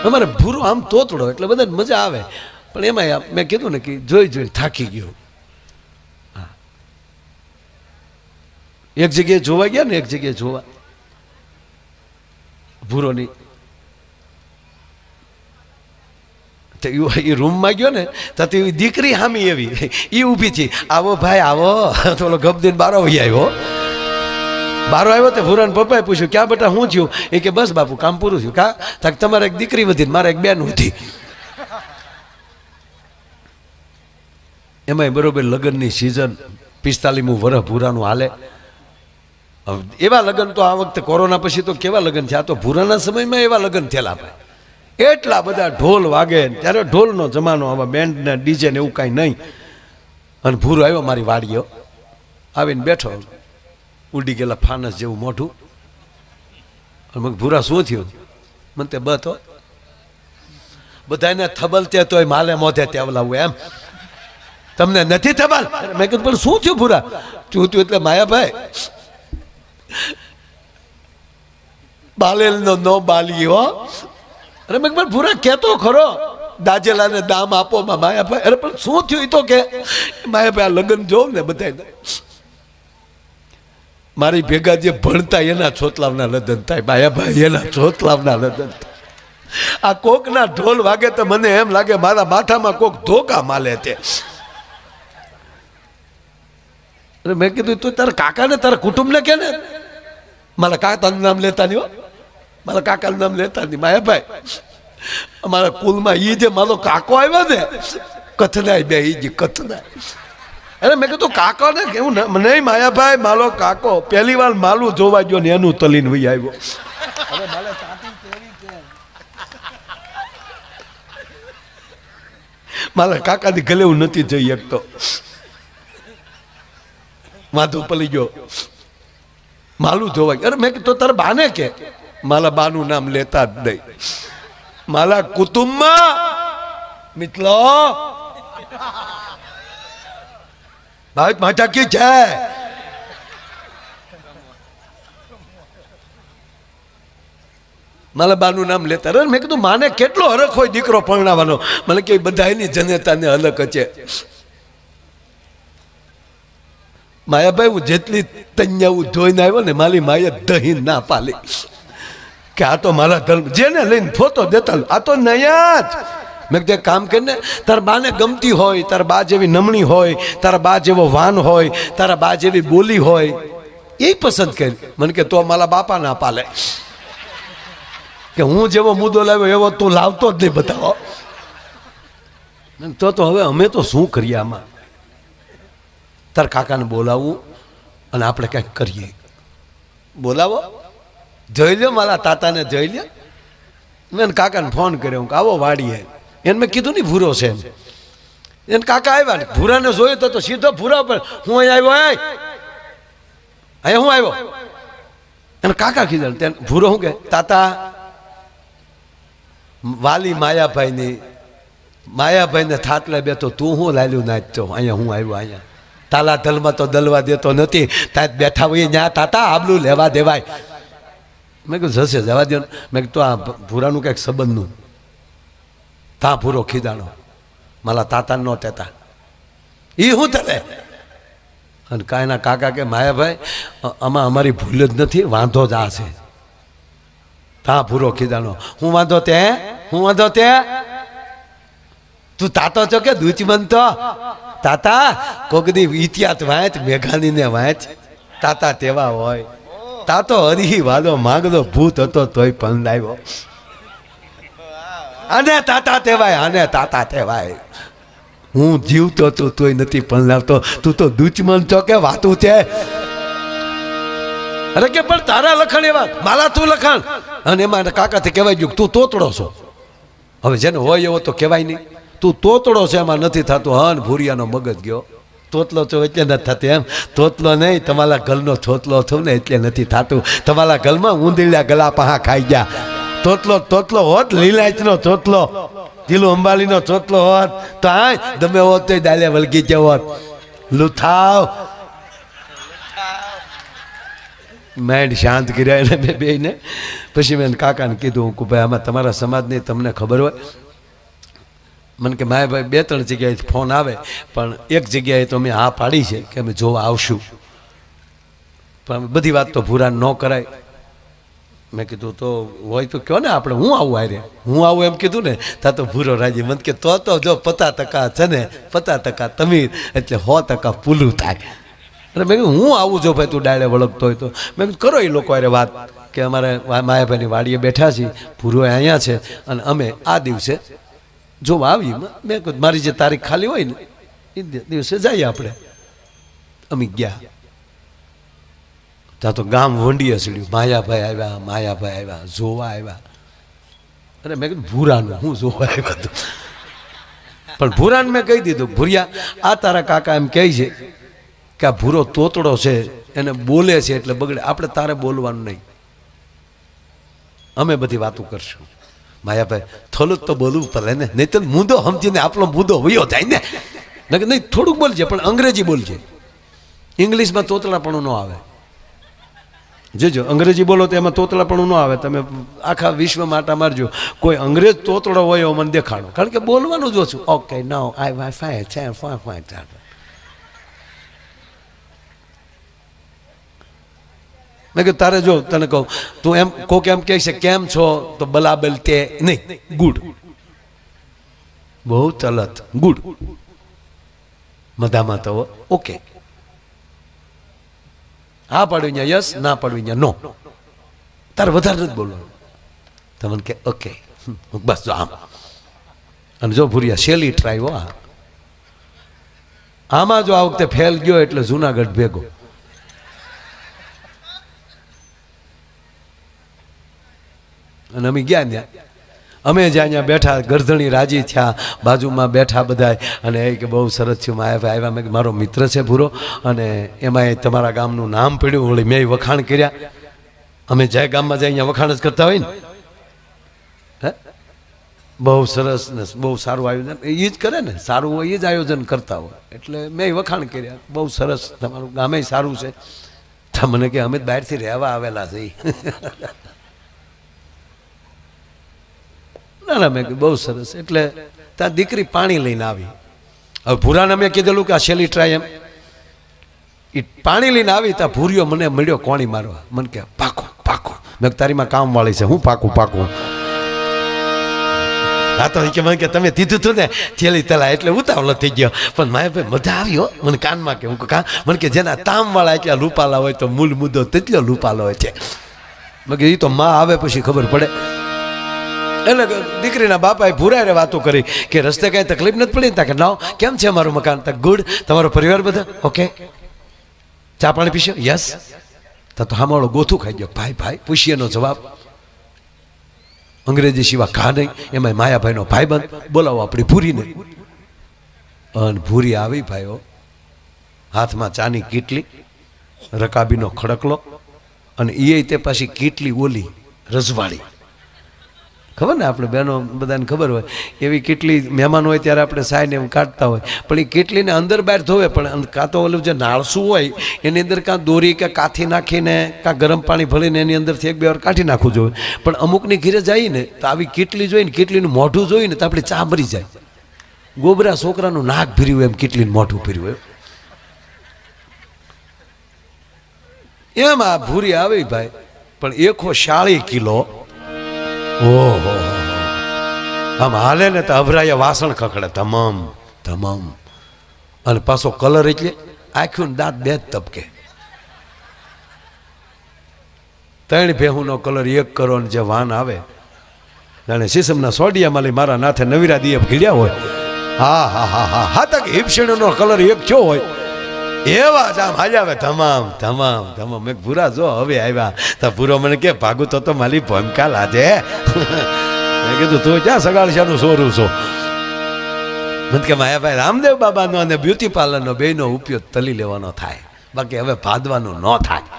અમારે ભૂરો આમ તોતડો એટલે બધાને મજા આવે, પણ એમાં મેં કીધું ને કે જોઈ જોઈને થાકી ગયો. હા, એક જગ્યાએ જોવા ગયા ને, એક જગ્યાએ જોવા ભૂરોની એ રૂમમાં ગયો ને તો દીકરી હામી એવી એ ઊભી છે, આવો ભાઈ આવો. તો ઓલો ગપ દઈને બારો વહી આવ્યો. બારો આવ્યો તો ભૂરાને પપ્પાએ પૂછ્યું ક્યાં બેટા શું થયું? એ કે બસ બાપુ કામ પૂરું થયું. કા તક તમારે એક દીકરી વધી, મારે એક બેન વધી. એમાં બરોબર લગ્નની સિઝન 45મું વર્ષ ભૂરાનું હાલે. એવા લગ્ન તો આ વખતે કોરોના પછી તો કેવા લગ્ન થયા, તો ભૂરાના સમયમાં એવા લગ્ન થયેલા ભાઈ. એટલા બધા ઢોલ વાગે, ત્યારે ઢોલનો જમાનો, આવા બેન્ડ ને ડીજે ને એવું કાંઈ નહીં. અને ભૂરો આવ્યો મારી વાડીઓ, આવીને બેઠો, ઉડી ગયેલા ફાનસ જેવું મોઢું. અને ભૂરા શું થયું? મને તે બતો બધાને થબલ તે તોય માલે મોઢે તેવલાવું એમ, તમને નથી થબલ? મેં કીધું પણ શું થયું ભૂરા? શું થયું એટલે માયાભાઈ બાલેલ નો બાલી હો. અરે મેં પણ ભૂરા કહેતો ખરો, દાજેલાને દામ આપો માં માયાભાઈ. અરે પણ શું થયું એ તો કે માયાભાઈ આ લગ્ન જોઉં ને બધા મારી ભેગા જે ભણતા એના છોતલાવના લગ્ન થાય, માયાભાઈ એના છોતલાવના લગ્ન થાય. આ કોકના ઢોલ વાગે તો મને એમ લાગે મારા માથામાં કોક ધોકા માલે છે. અરે મેં કીધું તું તારા કાકાને તારા કુટુંબને કે ને, મારા કાકાનું નામ લેતા નહીં હો, મારા કાકાનું નામ લેતા નહીં. માયાભાઈ અમારા કુલમાં એ જે મારો કાકો આવ્યો ને કથનાય બે એ જે કથનાય. અરે મેં કીધું કાકો ને કેવું નહીં માયાભાઈ, મારો કાકો પહેલી વાર માલું જોવા ગયો ને એનું તલીને વહી આવ્યો. મારા કાકાની ગલે હું નથી જઈ શકતો, માથું પલી ગયો માલું જોવા. અરે મેં કીધું તારા બાને કે, મારા બાનું નામ લેતા જ નહીં. મારા કુટુંબમાં મિત્રો ભારત માતા કી જય. મારા બાનું નામ લેતા. અરે મેં કીધું માને કેટલો હરખ હોય દીકરો પરણાવવાનો? મને કે બધા એની જનતાને અલગ છે. માયાભાઈ હું જેટલી તૈયાવું જોઈને આવ્યો ને, મારી માએ દહીં ના પાલી કે આ તો મારા ધર્મ, જેને લઈને ફોટો દેતા આ તો નયા જ. મેં કીધું કામ કરીને તારા બાને ગમતી હોય, તારા બા જેવી નમણી હોય, તારા બા જેવો વાન હોય, તારા બા જેવી બોલી હોય, એ પસંદ કરી. મને કે તો મારા બાપા ના પાલે કે હું જેવો મુદ્દો લાવ્યો એવો તું લાવતો જ નહીં બતાવો. તો હવે અમે તો શું કરીએ આમાં? તાર કાકાને બોલાવવું અને આપણે કંઈક કરીએ. બોલાવો, જોઈ લ્યો મારા તાતાને, જોઈ લ્યો. મેં કાકાને ફોન કર્યો, હું આવો વાડીએ. એને મેં કીધું નહીં ભૂરો છે. એને કાકા આવ્યા ને ભૂરાને જોયો તો સીધો ભૂરા પર હું અહીં આવ્યો, અહીંયા હું આવ્યો. એને કાકા કીધું. તેને ભૂરો શું કે તાતા વાલી માયાભાઈને થાટલે બેઠો, તું હું લાલ્યું નાચતો, અહીંયા હું આવ્યો. અહીંયા તાલા ધલમાં તો દલવા દેતો નથી, ત્યાં બેઠા હોય ત્યાં તાતા આબલું લેવા દેવાય. મેં કીધું જશે જવા દો. મેં કીધું આ ભૂરાનું કંઈક સંબંધનું. ત્યાં ભૂરો ખીદાણો, મારા તાતા નો તેતા એ શું તને? અને કાંઈના કાકા કે માયાભાઈ આમાં અમારી ભૂલ જ નથી, વાંધો જ આ છે. ત્યાં ભૂરો ખીદાણો, હું વાંધો તે, હું વાંધો તે? તું તાતો છો કે દૂચમંતો? તાતા કોકની ઇતિહાસ વાંચ, મેઘાણીને વાંચ. તાતા તેવા હોય. તાતો હરી વાલો માંગલો ભૂત હતો તોય પણ લાવ્યો. અને તાતા તેવાય, અને તાતા તેવાય. હું જીવતો છું તોય નથી પણ લાવતો. તું તો દુચમન છો કે વાતું છે? અરે કે પણ તારા લખણ એવા, મારા તું લખણ. અને એમાં કાકાથી કહેવાય ગયું તું તોતડો છો. હવે જેને હોય એવો તો કહેવાય નહીં. તું તોતડો છે એમાં નથી થતું. હન ભૂરિયાનો મગજ ગયો. તોતલો છો એટલે નથી થતું એમ? તોતલો નહીં, તમારા ગલનો છોતલો થયું ને એટલે નથી થતું. તમારા ગલમાં ઊંધીલા ગલા પહા ખાઈ ગયા. તોતલો હોત, લીલાયતનો તોતલો, ધીલું અંબાલીનો તોતલો હોત તો આ તમે હોત તો દાલે વળગી જવો હોત. લુથાવ માઇન્ડ શાંત કર્યા એને બે બેને. પછી મેં કાકાને કીધું કે ભાઈ આમાં તમારા સમાજની તમને ખબર હોય. મને કે માય ભાઈ 2-3 જગ્યાએથી ફોન આવે પણ એક જગ્યાએ તો અમે હા પાડી છે કે અમે જોવા આવશું, પણ બધી વાત તો ભૂરાને ન કરાય. મેં કીધું તો હોય તો કહો ને, આપણે હું આવું આરે, હું આવું એમ કીધું ને તા તો ભૂરો રાજી. મને કે તો જો 50% છે ને 50% તમીર એટલે 100% પૂલું થાય. અને મેં કીધું હું આવું જો ભાઈ તું ડાળે વળગતો હોય તો. મેં કીધું કરો એ લોકો અરે વાત કે અમારે માયાભાઈની વાડીએ બેઠા છીએ, ભૂરો અહીંયા છે અને અમે આ દિવસે જોવા આવી. મેં કહ્યું મારી જે તારીખ ખાલી હોય ને એ દિવસે જઈએ આપણે. અમે ગયા ત્યાં તો ગામ વંડીએ ચડ્યું. માયાભાઈ આવ્યા જોવા આવ્યા. અને મેં કીધું ભૂરાનું હું જોવા આવ્યા હતું. પણ ભૂરાને મેં કહી દીધું, ભૂરિયા આ તારા કાકા એમ કહે છે કે આ ભૂરો તોતડો છે, એને બોલે છે એટલે બગડે, આપણે તારે બોલવાનું નહીં, અમે બધી વાતો કરશું. માયાભાઈ થોડુંક તો બોલવું પડે ને, નહીં તો મુદ્દો સમજીને આપણો મુદ્દો વયો જાય ને. નહીં થોડુંક બોલજે પણ અંગ્રેજી બોલજે, ઇંગ્લિશમાં તોતળાપણું ન આવે. જોજો અંગ્રેજી બોલો તો એમાં તોતળાપણું ન આવે. તમે આખા વિશ્વમાં આટા મારજો, કોઈ અંગ્રેજ તોતળો હોય એવો મને દેખાડો, કારણ કે બોલવાનું જ ઓછું. ઓકે નાઉ આઈ વાઈ ફાઈ. મેં કહ્યું તારે જો તને કહું, તું એમ કોક એમ કહે છે કેમ છો તો બલાબલ તે નહીં, ગુડ, બહુ ચલત ગુડ, મધામાં તો ઓકે. હા પાડવી ત્યાં યસ, ના પાડવી ત્યાં નો. તારે વધારે નથી બોલવાનું. તમને કે ઓકે બસ જો આમ. અને જો ભૂરિયા શેલી ટ્રાય હો, આમાં જો આ વખતે ફેલ ગયો એટલે જુનાગઢ ભેગો. અને અમે ગયા ત્યાં, અમે જ્યાં ત્યાં બેઠા, ગરધણી રાજી થયા, બાજુમાં બેઠા બધા. અને એ કે બહુ સરસ થયું માયાભાઈ આવ્યા. મેં મારો મિત્ર છે ભૂરો, અને એમાં તમારા ગામનું નામ પડ્યું, વળી મેં વખાણ કર્યા. અમે જ્યાં ગામમાં જાય અહીંયા વખાણ જ કરતા હોય ને. હે બહુ સરસ ને બહુ સારું આયોજન એ જ કરે ને, સારું હોય એ જ આયોજન કરતા હોય. એટલે મેં વખાણ કર્યા, બહુ સરસ, તમારું ગામે સારું છે. તો મને કે અમે બહારથી રહેવા આવેલા છે. ના ના મેં કહ્યું બહુ સરસ. એટલે ત્યાં દીકરી પાણી લઈને આવી. હવે ભૂરાને મેં કીધેલું કે આ છેલ્લી ટ્રાય એમ. એ પાણી લઈને આવી ત્યાં ભૂરિયો મને મળ્યો કોણી મારવા. મને કે પાકો. મેં તારીમાં કામ વાળી છે, હું પાકું. હા તો કે મને કે તમે દીધું હતું ને છેલ્લી તલા એટલે ઉતાવળો થઈ ગયો. પણ મારે ભાઈ મજા આવી હો. મને કાનમાં કે હું મને કે જેના તામ વાળા એટલા લૂપાલા હોય તો મૂળ મુદ્દો તેટલો લૂપાલો હોય છે. મેં કીધું એ તો માં આવે પછી ખબર પડે. એટલે દીકરીના બાપાએ ભૂરાએ વાતો કરી કે રસ્તે કાંઈ તકલીફ નથી પડી ને? કે ના. કેમ છે અમારું મકાન? તક ગુડ. તમારો પરિવાર બધા ઓકે? ચા પાણી પીશો? યસ. તો હામાળો ગોથું ખાઈ ગયો. ભાઈ પૂછીએનો જવાબ અંગ્રેજી સિવાય ઘા નહીં. એમાં માયાભાઈનો ભાઈબંધ, બોલાવો આપણી ભૂરીને. અને ભૂરી આવી ભાઈઓ, હાથમાં ચાની કીટલી, રકાબીનો ખડકલો, અને એ તે પાછી કીટલી ઓલી રજવાડી. ખબર ને આપણે બહેનો બધાને ખબર હોય એવી કેટલી મહેમાન હોય ત્યારે આપણે સાઈને એમ કાઢતા હોય. પણ એ કેટલીને અંદર બહાર ધોવે, પણ કાં તો ઓલું જે નાળસું હોય એની અંદર કાં દોરી કે કાથી નાખીને કાં ગરમ પાણી ભરીને એની અંદરથી 1-2 વાર કાઢી નાખવું જોઈએ. પણ અમુકની ઘીરે જઈને તો આવી કેટલી જોઈને, કેટલીનું મોઢું જોઈને તો આપણી ચા મરી જાય. ગોબરા છોકરાનું નાક ભર્યું એમ કેટલીનું મોઢું ભર્યું એમ આ ભૂરી આવી ભાઈ. પણ 140 કિલો. ઓહો આમ હાલે ને તો અભરાયા વાસણ ખખડે તમામ. અને પાછો કલર એટલે આખ્યું દાંત 2 જ તબકે. 3 ભેહુંનો કલર 1 કરો ને જે વાન આવે જાણે સીસમના સોડિયામાં લઈ મારા નાથે નવીરા દીએ ઘીડ્યા હોય. હા તક હિપશીણનો કલર 1 થયો હોય એવા જ આમ હાલ્યા આવે તમામ. મેં ભૂરા જો હવે આવ્યા તો ભૂરો મને કે ભાગું તો મારી ભમકા લાજે. મેં કીધું તું ક્યાં સગાળશાનું સોરું છો? મને કે માયાભાઈ રામદેવ બાબાનો અને બ્યુટી પાર્લરનો બેનો ઉપયોગ તલી લેવાનો થાય, બાકી હવે ભાદવાનું ન થાય.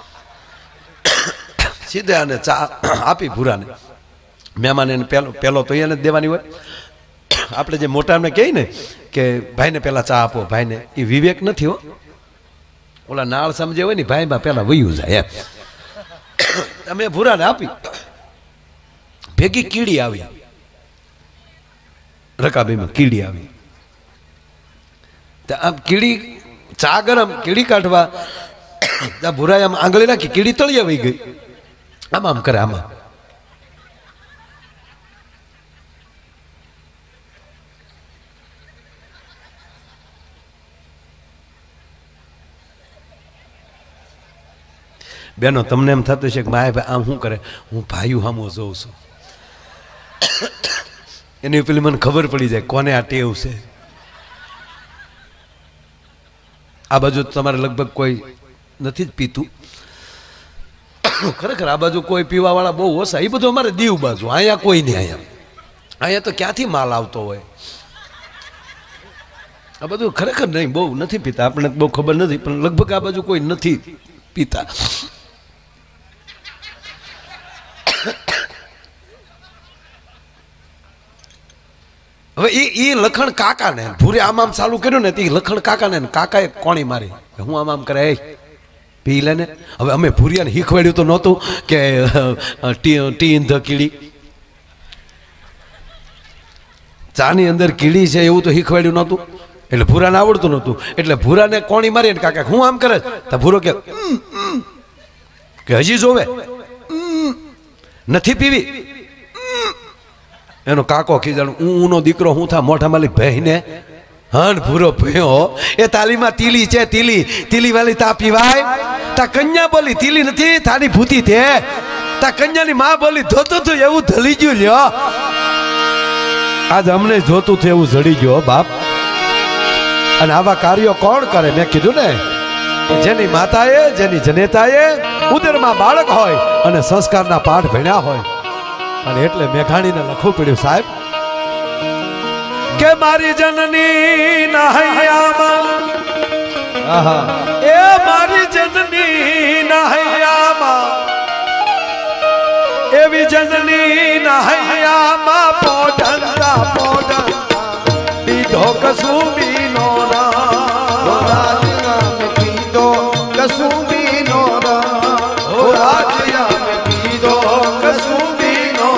સીધે અને ચા આપી ભૂરાને. મહેમાન એને પહેલો તો એને જ દેવાની હોય. આપણે જે મોટાને કહીએ ને કે ભાઈને પહેલાં ચા આપો, ભાઈને એ વિવેક નથી હો. ઓલા નાળ સમજે હોય ને ભાઈમાં પેલા વયું જાય એમ. અમે ભૂરાને આપી, ભેગી કીડી આવી, રકાબીમાં કીડી આવી. આમ કીડી ચા ગરમ, કીડી કાઢવા ભૂરાએ આમ આંગળી નાખી, કીડી તળિયે વહી ગઈ. આમ આમ કરે, આમાં બેનો તમને એમ થતું છે કે માય ભાઈ આમ શું કરે, હું ભાઈઓ સામો જોઉં છું. એની પેલી મને ખબર પડી જાય કોને આ ટેવ છે. આ બાજુ તમારે લગભગ કોઈ નથી જ પીતું, ખરેખર આ બાજુ કોઈ પીવા વાળા બહુ ઓછા. એ બધું અમારે દીવ બાજુ, અહીંયા કોઈ નહીં. અહીંયા તો ક્યાંથી માલ આવતો હોય. આ બધું ખરેખર નહીં, બહુ નથી પીતા. આપણે બહુ ખબર નથી, પણ લગભગ આ બાજુ કોઈ નથી પીતા. હવે એ લખણ કાકાને ભૂરે આમ આમ ચાલુ કર્યું ને, તે લખણ કાકાને કાકાએ કોણી મારી, હું આમ આમ કરે પી લે ને. હવે અમે ભૂરિયાને શીખવાડ્યું તો નહોતું કે ટી ઇન ધ કીડી, ચાની અંદર કીડી છે એવું તો શીખવાડ્યું નહોતું. એટલે ભૂરાને આવડતું નહોતું, એટલે ભૂરાને કોણી મારી ને કાકા હું આમ કરે તો ભૂરો કે હજી જોવે નથી પીવી. એનો કાકો ખીજાણ, ઊનો દીકરો હું થા મોઢા માલી ભેહીને હન ભૂરો ભયો એ તાલીમાં તીલી છે, તીલી તીલી વાલી તા પીવાય. તા કન્યા બોલી તીલી નથી, તારી ભૂતી તે. તા કન્યાની માં બોલી જોતું તું એવું ધલી ગયું લ્યો. આજ અમને જોતું થયું એવું જડી ગયો બાપ. અને આવા કાર્યો કોણ કરે? મેં કીધું ને, જેની માતાએ, જેની જનેતાએ ઉદરમાં બાળક હોય અને સંસ્કારના પાઠ ભણ્યા હોય. અને એટલે મેઘાણીને લખવું પડ્યું સાહેબ કે મારી જનની ના હૈયામાં, એ મારી જનની ના હૈયામાં, એવી જનની ના હૈયામાં પોઢંતા પોઢંતા પીધો કસુંબીનો રાજ પીધો કસુંબીનો રાજ પીધો કસુંબીનો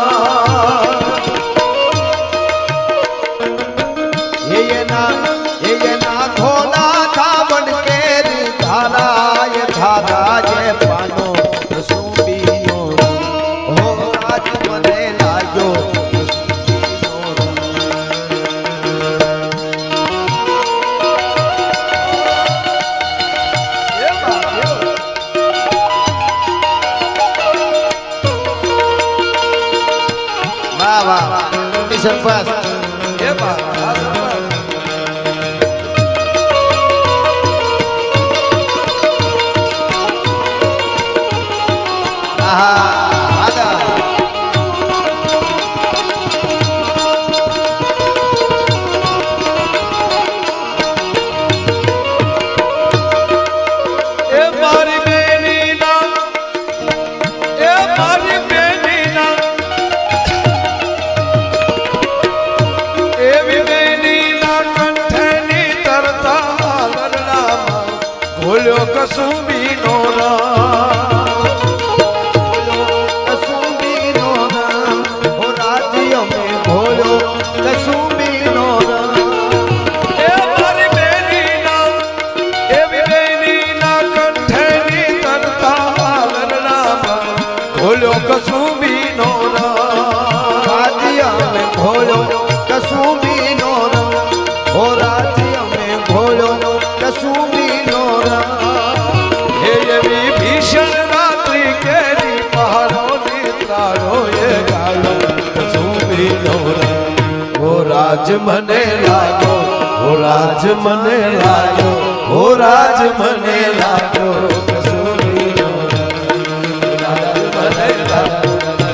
એના થોડા ધાવણ કેરી ધારાય ધારાય પાનો કસુંબીનો હો રાજ મને લાગ્યો. સરપંચ એ કસુંબીનો કસુંબીનો હો રાજ્ય મેં ભોળ્યો કસુંબીનો એ મારી બેનીના એવી બેનીના કંઠેની તરતા લરડામાં ભોળ્યો કસુંબીનો રાજ્ય મેં ભોળ્યો કસુંબીનો હો રાજ્ય મેં ભોળ્યો કસુંબીનો. રાજ મને લાગ્યો, ઓ રાજ મને લાગ્યો, ઓ રાજ મને લાગ્યો કસુંબીનો રાજ મને લાગ્યો.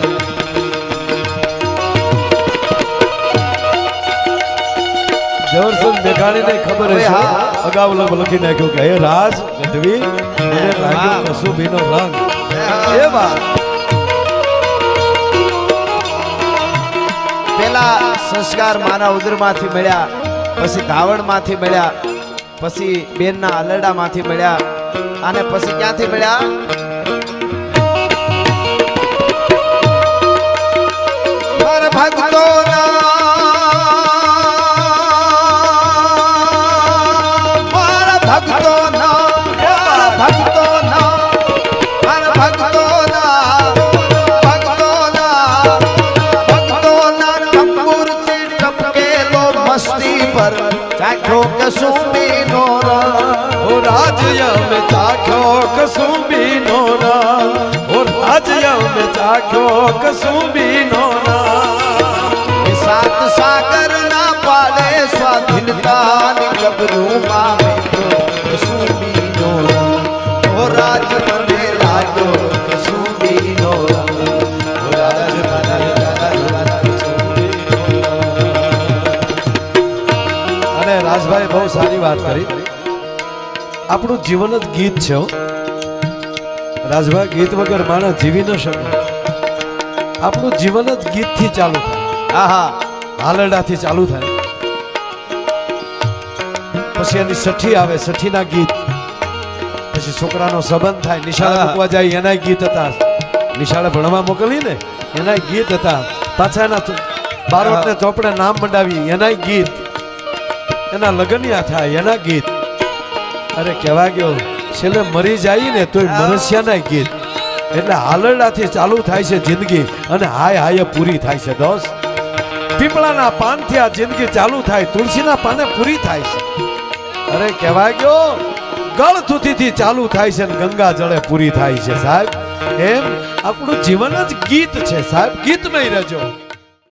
જવરસન મેઘાણીને ખબર હશે, અગાઉ લખી નાખ્યું કે હે રાજ ગઢવી મને લાગ્યો કસુંબીનો રંગ. એ વાત પેલા સંસ્કાર મારા ઉદરમાંથી મળ્યા, પછી ધાવણમાંથી મળ્યા, પછી બેનના આલરડામાંથી મળ્યા, અને પછી ક્યાંથી મળ્યા? મારા ભક્તો कसुंबीनो हो राज्य में चाख्यो कसुंबीनो हो राज्य में चाख्यो कसुंबीनो सात सागर ना पाले स्वाधीनता गबरू मामे कसुंबीनो हो राज्य में लागो कसुंबीनो हो राज्य રાજભાઈ બહુ સારી વાત કરી આપણું જીવન જ ગીત છે રાજભાઈ ગીત વગર માણસ જીવી ન શકે આપણું જીવન જ ગીતથી ચાલુ થાય આહા હાલરડાથી ચાલુ થાય પછી એની સઠી આવે સઠીના ગીત પછી છોકરાનો સંબંધ થાય નિશાળે મૂકવા જાય એના ગીત હતા નિશાળે ભણવા મોકલી ને એના ગીત હતા પાછા એના બારોટને ચોપડે નામ મંડાવી એના ગીત એના લગનિયા થાય એના ગીત અરે કહેવા ગયો છેલ્લે મરી જાય ને તોય મરસ્યાના ગીત એટલે હાલરડાથી ચાલુ થાય છે જિંદગી અને હાય હાય પૂરી થાય છે દોસ્ત પીપળાના પાનથી આ જિંદગી ચાલુ થાય તુલસીના પાને પૂરી થાય છે અરે કહેવા ગયો ગળ થૂથીથી ચાલુ થાય છે ને ગંગા જળે પૂરી થાય છે સાહેબ એમ આપણું જીવન જ ગીત છે સાહેબ ગીતમય રહેજો